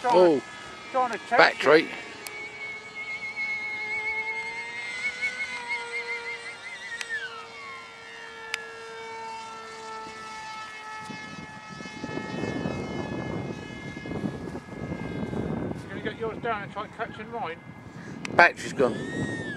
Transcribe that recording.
Oh, trying to chase battery. you. You're going to get yours down and try catching mine. Battery's gone.